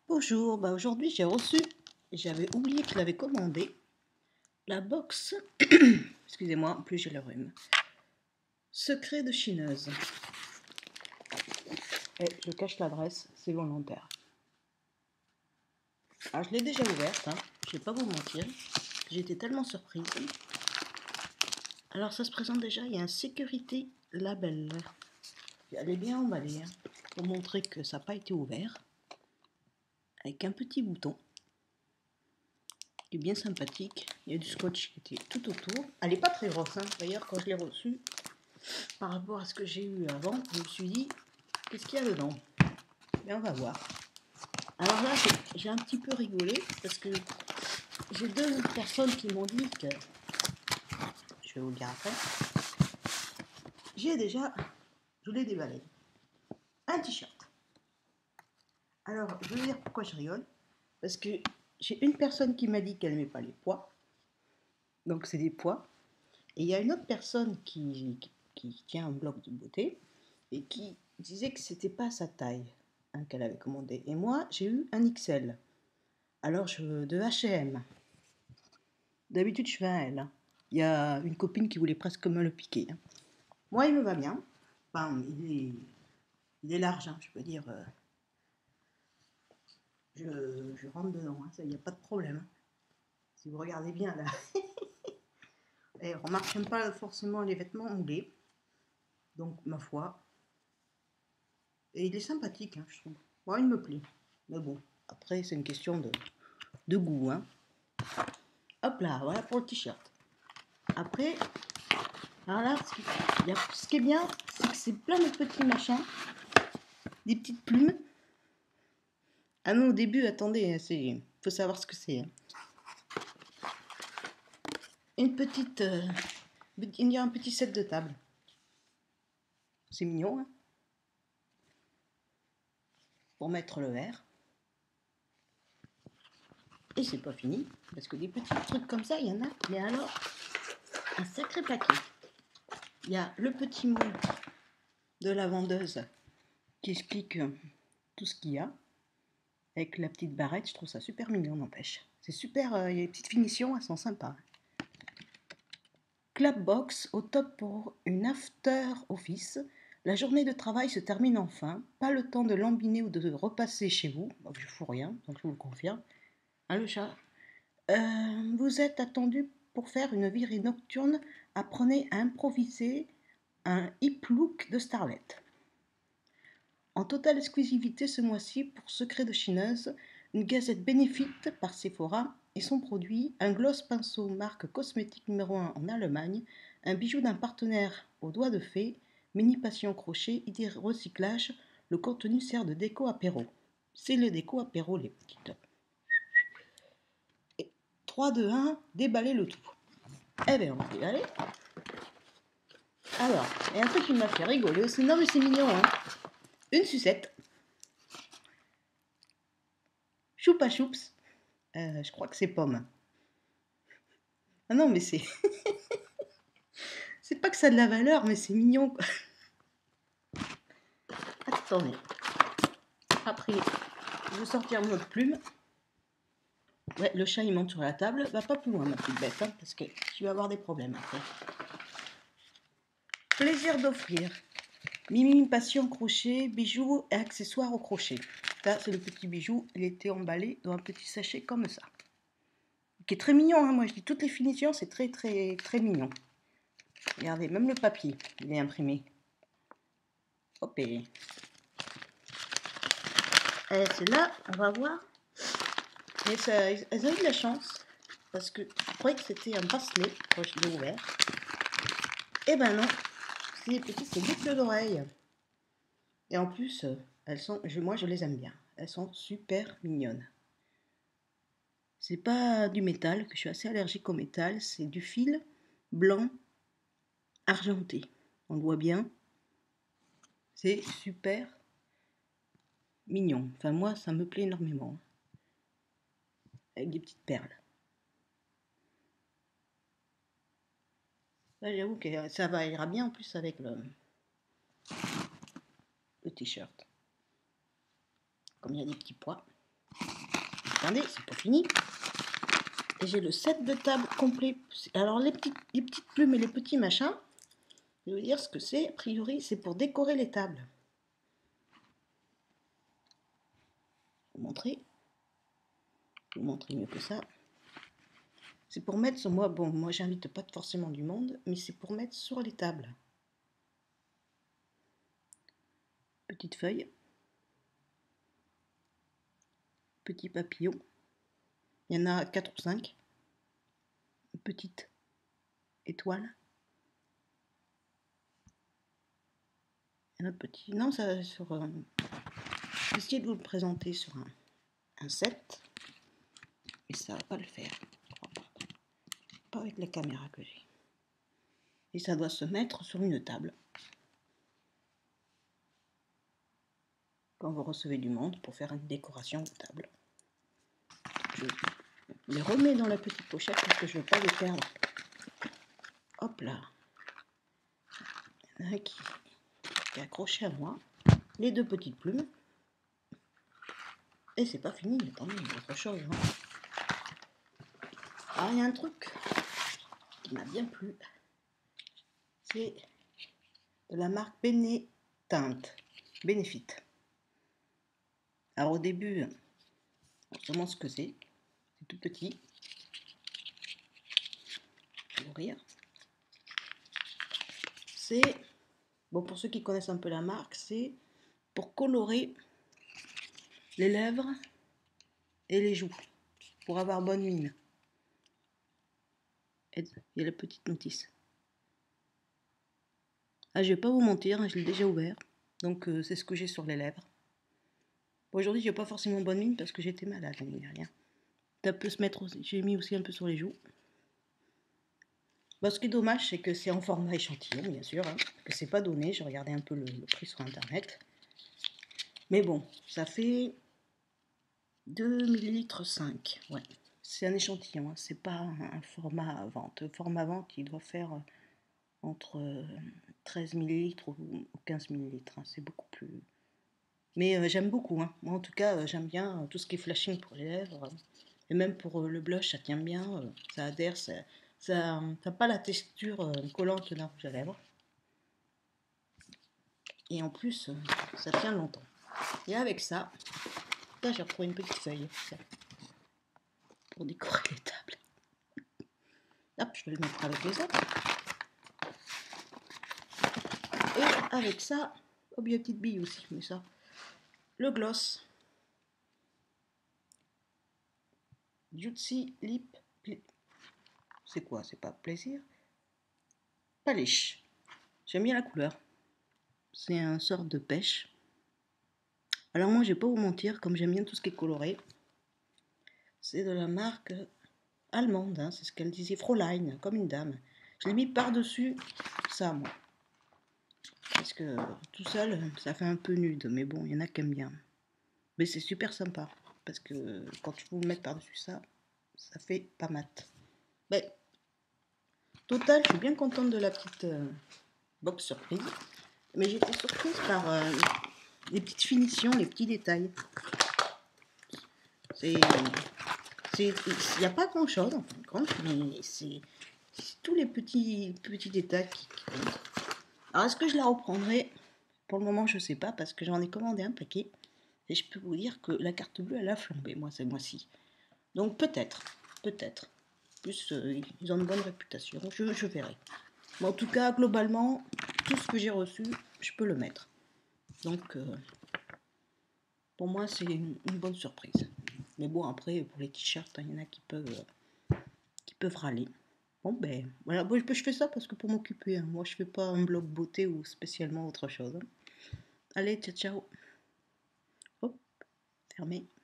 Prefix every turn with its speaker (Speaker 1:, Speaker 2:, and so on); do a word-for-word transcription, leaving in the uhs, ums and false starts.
Speaker 1: Bonjour, bah aujourd'hui j'ai reçu, j'avais oublié que je l'avais commandé, la box, excusez-moi, en plus j'ai le rhume, Secret de Chineuse. Et je cache l'adresse, c'est volontaire. Alors je l'ai déjà ouverte, hein, je vais pas vous mentir, j'étais tellement surprise. Alors ça se présente déjà, il y a un sécurité label. Elle est bien emballée, hein, pour montrer que ça n'a pas été ouvert, avec un petit bouton. Qui est bien sympathique. Il y a du scotch qui était tout autour. Elle n'est pas très grosse, hein. D'ailleurs, quand je l'ai reçue, par rapport à ce que j'ai eu avant, je me suis dit, qu'est-ce qu'il y a dedans? Mais on va voir. Alors là, j'ai un petit peu rigolé, parce que j'ai deux personnes qui m'ont dit que, je vais vous le dire après, j'ai déjà, je l'ai déballé, un t-shirt. Alors, je vais vous dire pourquoi je rigole, parce que j'ai une personne qui m'a dit qu'elle n'aimait pas les poids, donc c'est des poids, et il y a une autre personne qui, qui, qui tient un blog de beauté, et qui disait que c'était pas sa taille, hein, qu'elle avait commandé. Et moi, j'ai eu un X L. Alors, je, de H et M. D'habitude, je fais un L. Hein. Il y a une copine qui voulait presque me le piquer. Hein. Moi, il me va bien. Enfin, il est, il est large, hein, je peux dire. Euh, je, je rentre dedans, hein, ça, il n'y a pas de problème. Hein. Si vous regardez bien, là. Et remarque, j'aime pas forcément les vêtements moulés. Donc, ma foi. Et il est sympathique, hein, je trouve. Moi, il me plaît. Mais bon, après, c'est une question de, de goût. Hein. Hop là, voilà pour le t-shirt. Après, alors là, ce qui, y a, ce qui est bien, c'est que c'est plein de petits machins. Des petites plumes. Ah non, au début, attendez, il faut savoir ce que c'est. Hein. Une petite... Euh, il y a un petit set de table. C'est mignon, hein, pour mettre le verre. Et c'est pas fini, parce que des petits trucs comme ça, il y en a. Mais alors, un sacré paquet. Il y a le petit mot de la vendeuse qui explique tout ce qu'il y a. Avec la petite barrette, je trouve ça super mignon, n'empêche. C'est super, euh, il y a des petites finitions, elles sont sympas. Clapbox, au top pour une after office. La journée de travail se termine enfin. Pas le temps de lambiner ou de repasser chez vous. Bon, je ne fous rien, donc je vous le confirme. Hein, le chat euh, Vous êtes attendu pour faire une virée nocturne. Apprenez à improviser un hip look de starlet. En totale exclusivité ce mois-ci pour Secret de Chineuse, une gazette bénéfique par Sephora et son produit, un gloss pinceau marque cosmétique numéro un en Allemagne, un bijou d'un partenaire aux doigts de fée, mini passion crochet, idée recyclage, le contenu sert de déco apéro. C'est le déco apéro les petites. Et trois, deux, un, déballez le tout. Eh bien on va déballer. Alors, il y a un truc qui m'a fait rigoler aussi, non mais c'est mignon hein. Une sucette. Choupa choups. Euh, je crois que c'est pomme. Ah non, mais c'est... c'est pas que ça a de la valeur, mais c'est mignon, quoi. Attendez. Après, je vais sortir mon autre plume. Ouais, le chat, il monte sur la table. Va pas plus loin, ma petite bête, hein, parce que tu vas avoir des problèmes après. Plaisir d'offrir. Mimi Passion crochet, bijoux et accessoires au crochet. Ça, c'est le petit bijou. Il était emballé dans un petit sachet comme ça. Qui est très mignon, hein. Moi je dis toutes les finitions, c'est très très très mignon. Regardez, même le papier, il est imprimé. Hop et... Et celle-là, on va voir. Mais ça, elles ont eu de la chance, parce que je croyais que c'était un bracelet quand je l'ai ouvert. Et ben non, c'est des petites boucles d'oreilles. Et en plus, elles sont, je, moi je les aime bien. Elles sont super mignonnes. C'est pas du métal, que je suis assez allergique au métal, c'est du fil blanc argenté. On le voit bien. C'est super mignon. Enfin moi, ça me plaît énormément. Avec des petites perles. Là, j'avoue que ça va ira bien en plus avec le, le t-shirt. Comme il y a des petits pois. Regardez, c'est pas fini. Et j'ai le set de table complet. Alors les petites, les petites plumes et les petits machins, je vais vous dire ce que c'est. A priori, c'est pour décorer les tables. Je vais vous montrer. Je vais vous montrer mieux que ça. C'est pour mettre sur moi. Bon, moi j'invite pas forcément du monde, mais c'est pour mettre sur les tables. Petite feuille. Petit papillon. Il y en a quatre ou cinq. Une petite étoile. Un autre petit. Non, ça sur. Euh... J'ai essayé de vous le présenter sur un, un set. Et ça va pas le faire. Pas avec la caméra que j'ai. Et ça doit se mettre sur une table. Quand vous recevez du monde pour faire une décoration de table. Je les remets dans la petite pochette parce que je ne veux pas les perdre. Hop là. Il y en a un qui est accroché à moi. Les deux petites plumes. Et c'est pas fini, attendez, il y a autre chose. Hein. Ah, il y a un truc qui m'a bien plu. C'est de la marque Benetint. Benefit. Alors au début, on se demande ce que c'est. C'est tout petit. Je vais ouvrir. C'est, bon pour ceux qui connaissent un peu la marque, c'est pour colorer les lèvres et les joues. Pour avoir bonne mine. Il y a la petite notice. Ah, je vais pas vous mentir, je l'ai déjà ouvert. Donc euh, c'est ce que j'ai sur les lèvres. Bon, aujourd'hui, j'ai pas forcément bonne mine parce que j'étais malade l'année dernière. Ça peut se mettre aussi. J'ai mis aussi un peu sur les joues. Bon, ce qui est dommage, c'est que c'est en format échantillon, bien sûr, hein, que c'est pas donné. J'ai regardé un peu le, le prix sur internet. Mais bon, ça fait deux millilitres cinq. Ouais. C'est un échantillon, hein, c'est pas un format à vente. Le format à vente, il doit faire entre treize millilitres ou quinze millilitres. Hein, c'est beaucoup plus. Mais euh, j'aime beaucoup. Hein. Moi, en tout cas, euh, j'aime bien euh, tout ce qui est flashing pour les lèvres. Euh, et même pour euh, le blush, ça tient bien. Euh, ça adhère. Ça n'a ça, pas la texture euh, collante d'un rouge à lèvres. Et en plus, euh, ça tient longtemps. Et avec ça, là, j'ai retrouvé une petite feuille. Ça, pour décorer les tables. Hop, je vais le mettre avec les autres. Et avec ça, oh, il y a une petite bille aussi, mais ça. Le gloss. Juicy Lip. C'est quoi? C'est pas plaisir? Polish. J'aime bien la couleur. C'est un sort de pêche. Alors moi, je vais pas vous mentir, comme j'aime bien tout ce qui est coloré. C'est de la marque allemande, hein, c'est ce qu'elle disait, Fräulein, comme une dame. Je l'ai mis par-dessus ça, moi. Parce que tout seul, ça fait un peu nude, mais bon, il y en a qui aiment bien. Mais c'est super sympa, parce que quand tu veux le mettre par-dessus ça, ça fait pas mat. Mais, total, je suis bien contente de la petite euh, box surprise. Mais j'étais surprise par euh, les petites finitions, les petits détails. C'est... Il n'y a pas grand chose en fin de compte, mais c'est tous les petits, petits détails qui comptent. Alors est-ce que je la reprendrai? Pour le moment je sais pas parce que j'en ai commandé un paquet et je peux vous dire que la carte bleue elle a flambé moi ce mois-ci. Donc peut-être, peut-être. Plus euh, ils ont une bonne réputation, je, je verrai. Mais en tout cas globalement tout ce que j'ai reçu je peux le mettre. Donc euh, pour moi c'est une, une bonne surprise. Mais bon, après, pour les t-shirts, il y en a qui peuvent, euh, qui peuvent râler. Bon, ben, voilà, bon, je fais ça parce que pour m'occuper, hein. Moi, je fais pas un blog beauté ou spécialement autre chose. Allez, ciao, ciao. Hop, fermé.